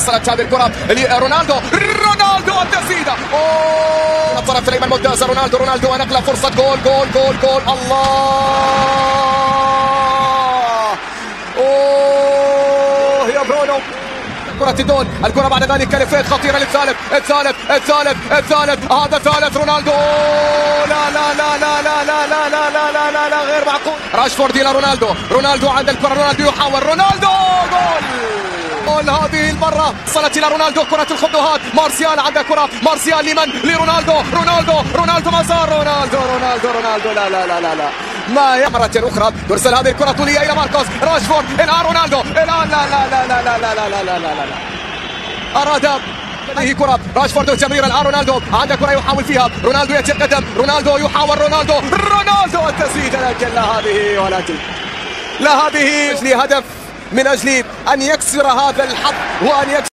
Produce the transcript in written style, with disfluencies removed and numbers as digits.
وصلت هذه الكرة رونالدو التسديدة الطرف الأيمن ممتاز. رونالدو ونقله فرصة جول الله يا برونو. كرة دون الكرة بعد ذلك لفيت خطيرة للثالث هذا ثالث رونالدو لا غير معقول. راشفورد إلى رونالدو عند الكرة رونالدو يحاول جول هذه المرة وصلت إلى رونالدو كرة الخطوات. مارسيال عند كرة مارسيال لمن لرونالدو ما زال رونالدو لا ما مرة أخرى ترسل هذه الكرة طولية إلى ماركوس راشفورد إلى رونالدو لا أراد هذه كرة راشفورد وتمرير الآن رونالدو عند كرة يحاول فيها رونالدو يتقدم رونالدو يحاول رونالدو التسديدة لكن لا هذه هدف من أجل أن يكسر هذا الحظ وأن يكسر